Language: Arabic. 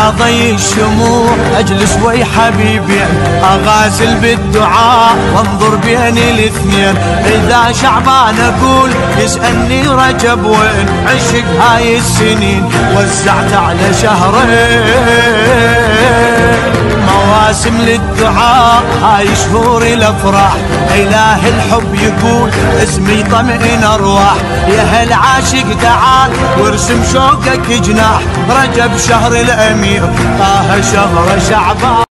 اضي الشموع اجلس ويا حبيبي اغازل بالدعاء وانظر بين الاثنين. اذا شعبان اقول يسألني رجب وين عشق هاي السنين وزعت على شهرين. مواسم للدعاء هاي شهور الافراح اله الحب يقول اسمي طمئن ارواح. يا هل عاشق تعال وارسم شوقك جناح رجب شهر الامير طه شهر شعبان.